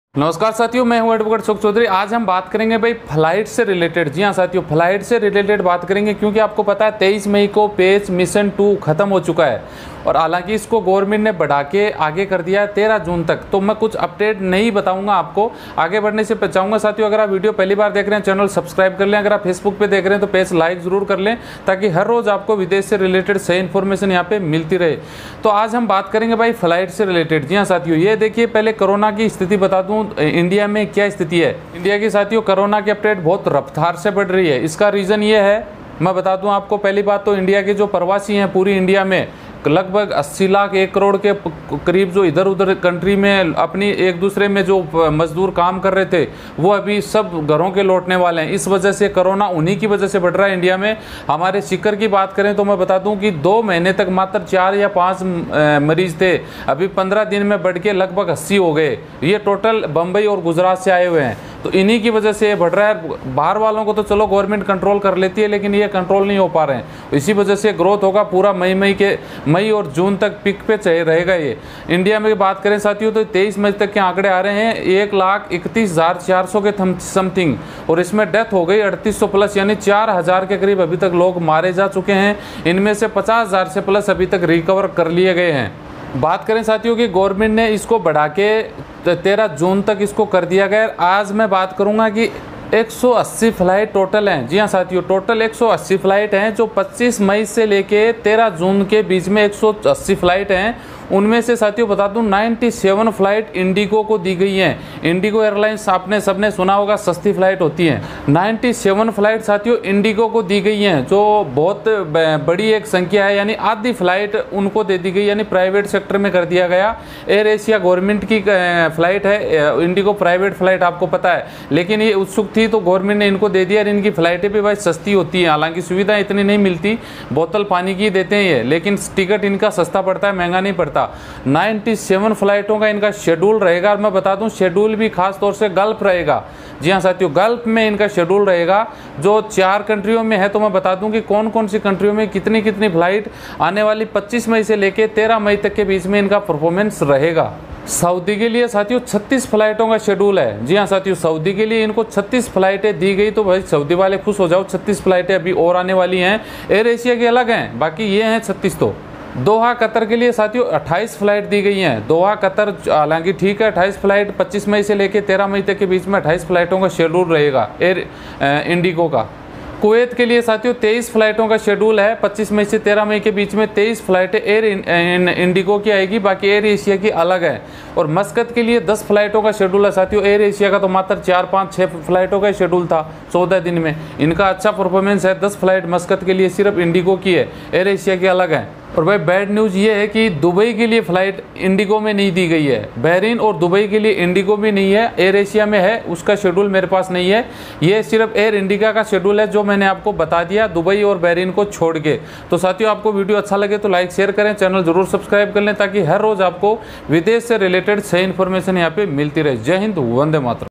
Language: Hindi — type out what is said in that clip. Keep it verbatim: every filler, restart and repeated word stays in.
नमस्कार साथियों, मैं हूं एडवोकेट अशोक चौधरी। आज हम बात करेंगे भाई फ्लाइट से रिलेटेड। जी हां साथियों, फ्लाइट से रिलेटेड बात करेंगे क्योंकि आपको पता है तेईस मई को पेच मिशन टू खत्म हो चुका है और हालांकि इसको गवर्नमेंट ने बढ़ा के आगे कर दिया है तेरह जून तक। तो मैं कुछ अपडेट नहीं बताऊंगा आपको, आगे बढ़ने से बचाऊंगा। साथियों, अगर आप वीडियो पहली बार देख रहे हैं चैनल सब्सक्राइब कर लें, अगर आप फेसबुक पे देख रहे हैं तो पेज लाइक जरूर कर लें ताकि हर रोज आपको विदेश से रिलेटेड सही इन्फॉर्मेशन यहाँ पे मिलती रहे। तो आज हम बात करेंगे भाई फ्लाइट से रिलेटेड। जी हाँ साथियों, ये देखिए पहले कोरोना की स्थिति बता दूं इंडिया में क्या स्थिति है। इंडिया की साथियों कोरोना की अपडेट बहुत रफ्तार से बढ़ रही है। इसका रीजन ये है, मैं बता दूं आपको। पहली बात तो इंडिया के जो प्रवासी हैं पूरी इंडिया में लगभग अस्सी लाख एक करोड़ के करीब जो इधर उधर कंट्री में अपनी एक दूसरे में जो मजदूर काम कर रहे थे वो अभी सब घरों के लौटने वाले हैं। इस वजह से कोरोना उन्हीं की वजह से बढ़ रहा है इंडिया में। हमारे सीकर की बात करें तो मैं बता दूं कि दो महीने तक मात्र चार या पाँच मरीज थे, अभी पंद्रह दिन में बढ़ के लगभग अस्सी हो गए। ये टोटल बम्बई और गुजरात से आए हुए हैं, तो इन्हीं की वजह से ये बढ़ रहा है। बाहर वालों को तो चलो गवर्नमेंट कंट्रोल कर लेती है, लेकिन ये कंट्रोल नहीं हो पा रहे हैं। इसी वजह से ग्रोथ होगा पूरा मई मई के मई और जून तक पिक पे चाहिए रहेगा। ये इंडिया में बात करें साथियों तो तेईस मई तक के आंकड़े आ रहे हैं एक लाख इकतीस हजार चार सौ के समथिंग, और इसमें डेथ हो गई अड़तीस सौ प्लस, यानी चार हजार के करीब अभी तक लोग मारे जा चुके हैं। इनमें से पचास हजार से प्लस अभी तक रिकवर कर लिए गए हैं। बात करें साथियों कि गवर्नमेंट ने इसको बढ़ा के तेरह जून तक इसको कर दिया गया। आज मैं बात करूंगा कि एक सौ अस्सी फ्लाइट टोटल हैं। जी हाँ साथियों, टोटल एक सौ अस्सी फ्लाइट हैं जो पच्चीस मई से लेके तेरह जून के बीच में एक सौ अस्सी फ्लाइट हैं। उनमें से साथियों बता दूं सत्तानवे फ्लाइट इंडिगो को दी गई हैं। इंडिगो एयरलाइंस आपने सबने सुना होगा, सस्ती फ्लाइट होती हैं। सत्तानवे फ्लाइट साथियों इंडिगो को दी गई हैं, जो बहुत बड़ी एक संख्या है, यानी आधी फ्लाइट उनको दे दी गई, यानी प्राइवेट सेक्टर में कर दिया गया। एयर एशिया गवर्नमेंट की फ्लाइट है, इंडिगो प्राइवेट फ्लाइट आपको पता है, लेकिन ये उत्सुक थी तो गवर्नमेंट ने इनको दे दिया। और इनकी फ्लाइटें भी भाई सस्ती होती हैं, हालांकि सुविधा इतनी नहीं मिलती, बोतल पानी की देते हैं ये, लेकिन टिकट इनका सस्ता पड़ता है, महंगा नहीं पड़ता। सत्तानवे फ्लाइटों का इनका शेड्यूल रहेगा, और मैं बता दूं शेड्यूल भी खास तौर से गल्फ रहेगा। जी हां साथियों, गल्फ में इनका शेड्यूल रहेगा जो चार कंट्रियों में है। तो मैं बता दूं कि कौन कौन सी कंट्रियों में कितनी कितनी फ्लाइट आने वाली पच्चीस मई से लेकर तेरह मई तक के बीच में इनका परफॉर्मेंस रहेगा। सऊदी के लिए साथियों छत्तीस फ्लाइटों का शेड्यूल है। जी हाँ साथियों, सऊदी के लिए इनको छत्तीस फ्लाइटें दी गई, तो भाई सऊदी वाले खुश हो जाओ, छत्तीस फ्लाइटें अभी और आने वाली हैं। एयर एशिया के अलग हैं, बाकी ये हैं छत्तीस। तो दोहा कतर के लिए साथियों अट्ठाईस फ्लाइट दी गई हैं। दोहा कतर हालांकि ठीक है, अट्ठाईस फ्लाइट पच्चीस मई से लेकर तेरह मई तक के बीच में अट्ठाईस फ्लाइटों का शेड्यूल रहेगा एयर इंडिगो का। कुवैत के लिए साथियों तेईस फ्लाइटों का शेड्यूल है, पच्चीस मई से तेरह मई के बीच में तेईस फ्लाइटें एयर इंडिगो की आएगी, बाकी एयर एशिया की अलग है। और मस्कत के लिए दस फ्लाइटों का शेड्यूल है साथियों। एयर एशिया का तो मात्र चार पाँच छः फ्लाइटों का शेड्यूल था चौदह दिन में, इनका अच्छा परफॉर्मेंस है। दस फ्लाइट मस्कत के लिए सिर्फ इंडिगो की है, एयर एशिया की अलग है। और भाई बैड न्यूज़ ये है कि दुबई के लिए फ्लाइट इंडिगो में नहीं दी गई है। बहरीन और दुबई के लिए इंडिगो में नहीं है, एयर एशिया में है, उसका शेड्यूल मेरे पास नहीं है। ये सिर्फ एयर इंडिका का शेड्यूल है जो मैंने आपको बता दिया, दुबई और बहरीन को छोड़ के। तो साथियों, आपको वीडियो अच्छा लगे तो लाइक शेयर करें, चैनल जरूर सब्सक्राइब कर लें ताकि हर रोज़ आपको विदेश से रिलेटेड सही इन्फॉर्मेशन यहाँ पे मिलती रहे। जय हिंद, वंदे मातरम।